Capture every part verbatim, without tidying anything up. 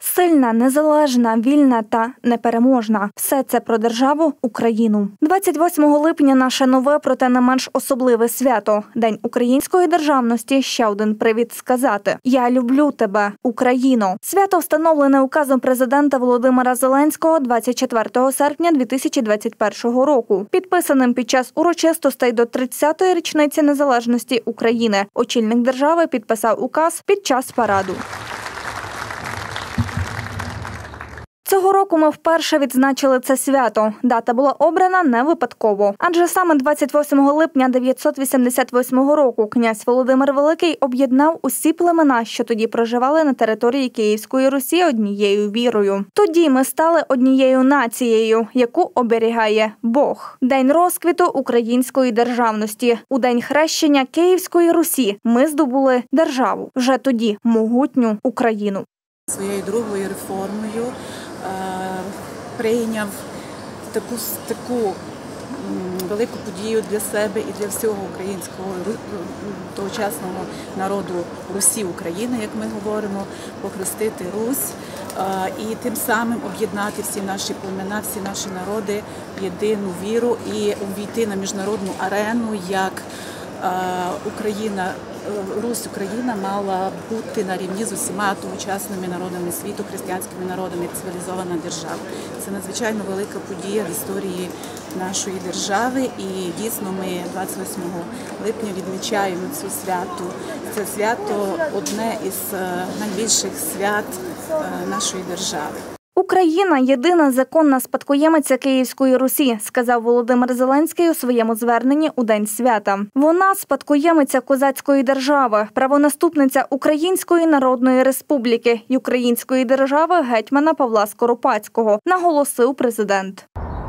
Сильна, незалежна, вільна та непереможна. Все це про державу Україну. двадцять восьмого липня наше нове, проте не менш особливе свято – День української державності. Ще один привід сказати «Я люблю тебе, Україно». Свято встановлене указом президента Володимира Зеленського двадцять четвертого серпня дві тисячі двадцять першого року, підписаним під час урочистостей до тридцятої річниці незалежності України. Очільник держави підписав указ під час параду. Цього року ми вперше відзначили це свято. Дата була обрана не випадково. Адже саме двадцять восьмого липня дев'ятсот вісімдесят восьмого року князь Володимир Великий об'єднав усі племена, що тоді проживали на території Київської Русі, однією вірою. Тоді ми стали однією нацією, яку оберігає Бог. День розквіту української державності. У день хрещення Київської Русі ми здобули державу. Вже тоді могутню Україну. Своєю другою реформою прийняв таку, таку велику подію для себе і для всього українського тогочасного народу Русі України, як ми говоримо, похрестити Русь і тим самим об'єднати всі наші племена, всі наші народи в єдину віру і увійти на міжнародну арену, як Україна, Русь Україна мала бути на рівні з усіма тогочасними народами світу, християнськими народами, як цивілізована держава. Це надзвичайно велика подія в історії нашої держави, і дійсно ми двадцять восьмого липня відмічаємо цю святу. Це свято одне із найбільших свят нашої держави. «Україна – єдина законна спадкоємиця Київської Русі», сказав Володимир Зеленський у своєму зверненні у День свята. Вона – спадкоємиця козацької держави, правонаступниця Української Народної Республіки і Української держави гетьмана Павла Скоропадського, наголосив президент.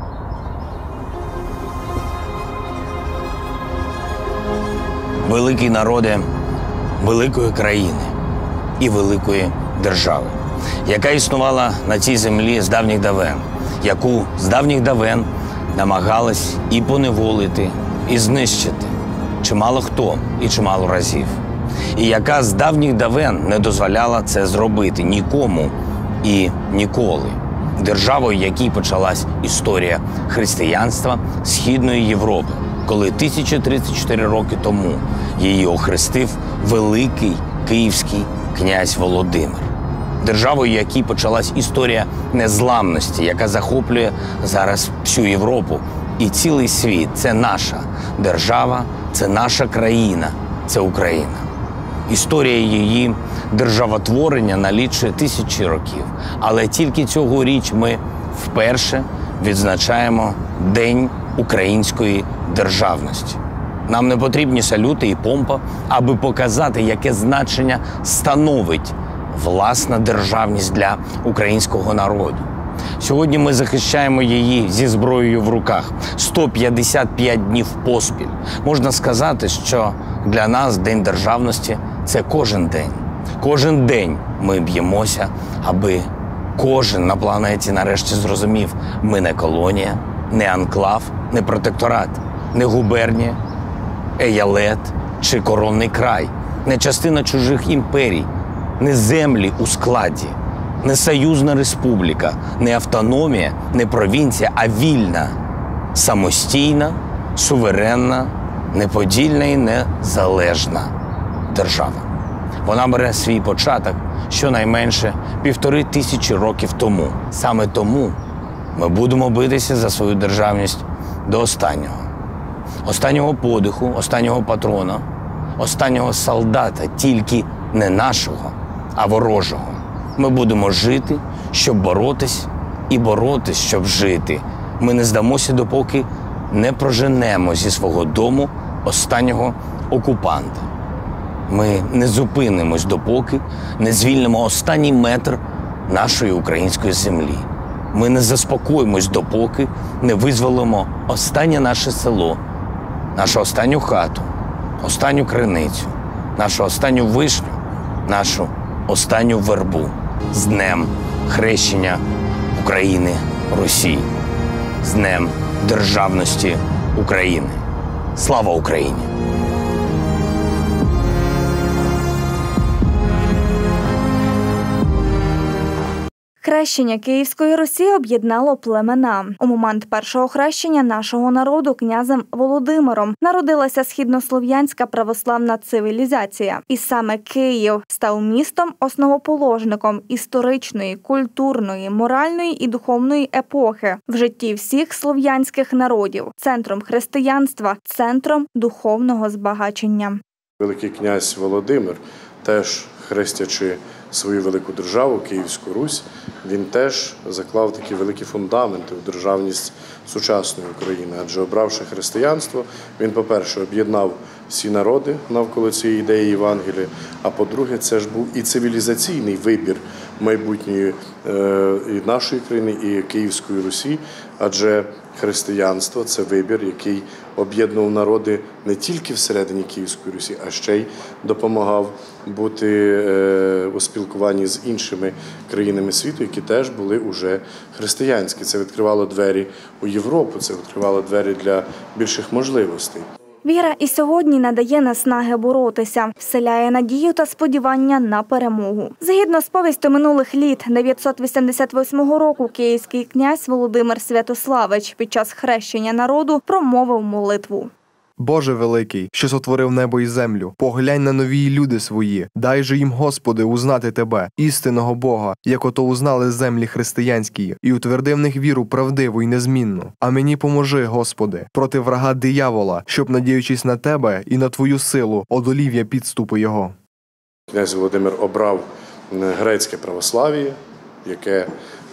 Великий народе великої країни і великої держави, яка існувала на цій землі з давніх давен, яку з давніх давен намагались і поневолити, і знищити чимало хто і чимало разів, і яка з давніх давен не дозволяла це зробити нікому і ніколи. Державою, якій почалась історія християнства Східної Європи, коли тисяча тридцять чотири роки тому її охрестив великий київський князь Володимир. Державою, якій почалась історія незламності, яка захоплює зараз всю Європу і цілий світ. Це наша держава, це наша країна, це Україна. Історія її державотворення налічує тисячі років. Але тільки цьогоріч ми вперше відзначаємо День української державності. Нам не потрібні салюти і помпа, аби показати, яке значення становить власна державність для українського народу. Сьогодні ми захищаємо її зі зброєю в руках сто п'ятдесят п'ять днів поспіль. Можна сказати, що для нас День державності – це кожен день. Кожен день ми б'ємося, аби кожен на планеті нарешті зрозумів – ми не колонія, не анклав, не протекторат, не губернія, еялет чи коронний край, не частина чужих імперій, не землі у складі, не союзна республіка, не автономія, не провінція, а вільна, самостійна, суверенна, неподільна і незалежна держава. Вона бере свій початок щонайменше півтори тисячі років тому. Саме тому ми будемо битися за свою державність до останнього. Останнього подиху, останнього патрона, останнього солдата, тільки не нашого, а ворожого. Ми будемо жити, щоб боротись, і боротись, щоб жити. Ми не здамося, допоки не проженемо зі свого дому останнього окупанта. Ми не зупинимось, допоки не звільнимо останній метр нашої української землі. Ми не заспокоїмось, допоки не визволимо останнє наше село, нашу останню хату, останню криницю, нашу останню вишню, нашу останню вербу. З Днем хрещення України Русі, з Днем державності України. Слава Україні! Хрещення Київської Русі об'єднало племена. У момент першого хрещення нашого народу князем Володимиром народилася східнослов'янська православна цивілізація. І саме Київ став містом-основоположником історичної, культурної, моральної і духовної епохи в житті всіх слов'янських народів, центром християнства, центром духовного збагачення. Великий князь Володимир, теж хрестячи свою велику державу, Київську Русь, він теж заклав такі великі фундаменти у державність сучасної України. Адже обравши християнство, він, по-перше, об'єднав всі народи навколо цієї ідеї Євангелія, а по-друге, це ж був і цивілізаційний вибір майбутньої е, і нашої країни, і Київської Русі, адже християнство – це вибір, який об'єднував народи не тільки всередині Київської Русі, а ще й допомагав бути е, у спілкуванні з іншими країнами світу, які теж були уже християнські. Це відкривало двері у Європу, це відкривало двері для більших можливостей. Віра і сьогодні надає наснаги боротися, вселяє надію та сподівання на перемогу. Згідно з повістю минулих літ, дев'ятсот вісімдесят восьмого року київський князь Володимир Святославич під час хрещення народу промовив молитву. Боже великий, що сотворив небо і землю, поглянь на нові люди свої, дай же їм, Господи, узнати Тебе, істинного Бога, як ото узнали землі християнські, і утверди в них віру правдиву і незмінну. А мені поможи, Господи, проти врага диявола, щоб, надіючись на Тебе і на Твою силу, одолів я підступи його. Князь Володимир обрав грецьке православ'я, яке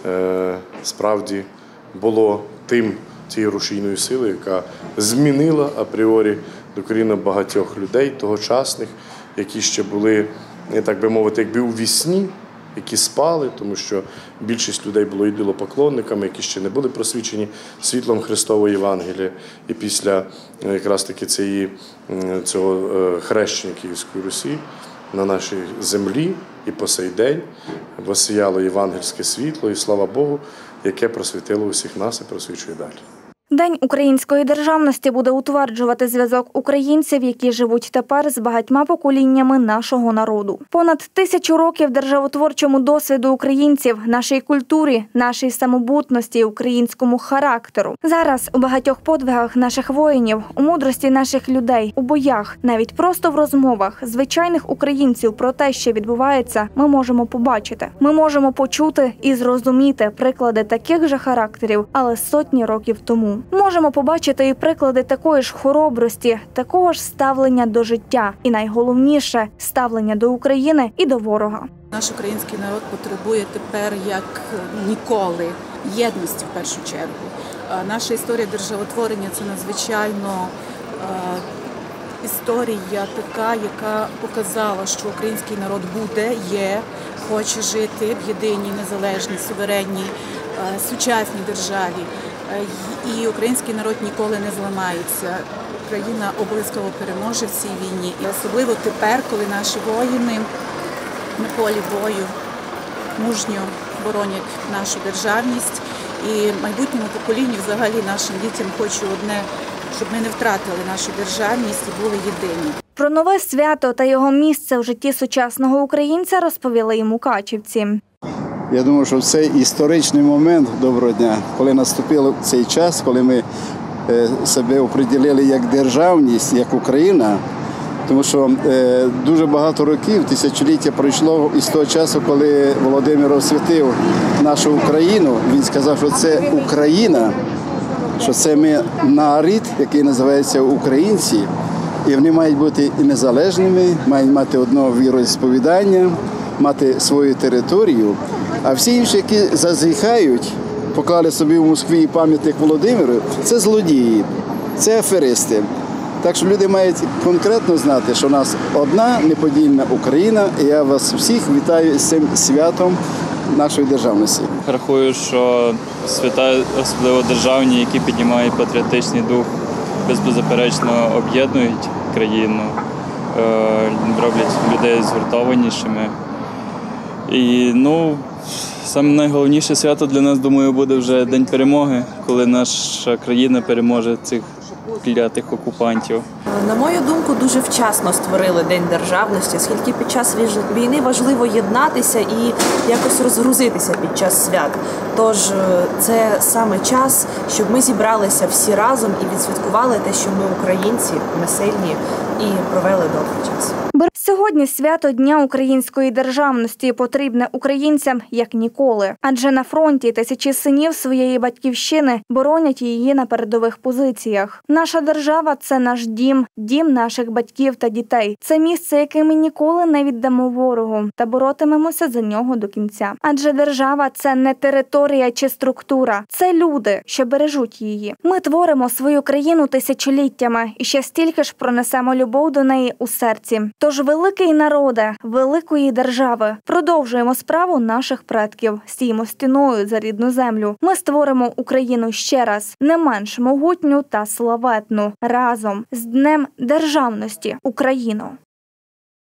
е, справді було тим, тією рушійною силою, яка змінила апріорі докорінно багатьох людей тогочасних, які ще були, так би мовити, якби у вісні, які спали, тому що більшість людей було ідолопоклонниками, які ще не були просвічені світлом Христового Євангелія. І після якраз таки цієї, цього хрещення Київської Русі на нашій землі і по сей день воссіяло євангельське світло, і слава Богу, яке просвітило усіх нас і просвічує далі. День української державності буде утверджувати зв'язок українців, які живуть тепер з багатьма поколіннями нашого народу. Понад тисячу років державотворчому досвіду українців, нашій культурі, нашій самобутності, українському характеру. Зараз у багатьох подвигах наших воїнів, у мудрості наших людей, у боях, навіть просто в розмовах звичайних українців про те, що відбувається, ми можемо побачити. Ми можемо почути і зрозуміти приклади таких же характерів, але сотні років тому. Можемо побачити і приклади такої ж хоробрості, такого ж ставлення до життя і, найголовніше, ставлення до України і до ворога. Наш український народ потребує тепер, як ніколи, єдності в першу чергу. Наша історія державотворення – це надзвичайно історія така, яка показала, що український народ буде, є, хоче жити в єдиній, незалежній, суверенній, сучасній державі. І український народ ніколи не зламається. Україна обов'язково переможе в цій війні. І особливо тепер, коли наші воїни на полі бою мужньо боронять нашу державність. І майбутньому поколінню, взагалі нашим дітям, хочу одне, щоб ми не втратили нашу державність і були єдині. Про нове свято та його місце в житті сучасного українця розповіли і мукачівці. Я думаю, що це історичний момент, доброго дня, коли наступив цей час, коли ми себе оприділили як державність, як Україна, тому що дуже багато років, тисячоліття пройшло із того часу, коли Володимир освятив нашу Україну. Він сказав, що це Україна, що це ми народ, який називається українці, і вони мають бути і незалежними, мають мати одне віросповідання, мати свою територію. А всі інші, які зазіхають, поклали собі в Москві пам'ятник Володимиру, це злодії, це аферисти. Так що люди мають конкретно знати, що у нас одна неподільна Україна, і я вас всіх вітаю з цим святом нашої державності. Рахую, що свята, особливо державні, які піднімають патріотичний дух, беззаперечно об'єднують країну, роблять людей згуртованішими. І, ну, саме найголовніше свято для нас, думаю, буде вже День перемоги, коли наша країна переможе цих клятих окупантів. На мою думку, дуже вчасно створили День державності, оскільки під час війни важливо єднатися і якось розгрузитися під час свят. Тож це саме час, щоб ми зібралися всі разом і відсвяткували те, що ми українці, ми сильні і провели добрий час. Сьогодні свято Дня української державності потрібне українцям як ніколи. Адже на фронті тисячі синів своєї батьківщини боронять її на передових позиціях. Наша держава – це наш дім, дім наших батьків та дітей. Це місце, яке ми ніколи не віддамо ворогу та боротимемося за нього до кінця. Адже держава – це не територія чи структура. Це люди, що бережуть її. Ми творимо свою країну тисячоліттями і ще стільки ж пронесемо любов до неї у серці. Тож великий народе, великої держави, продовжуємо справу наших предків, стіймо стіною за рідну землю. Ми створимо Україну ще раз, не менш могутню та славетну, разом з Днем державності, Україно!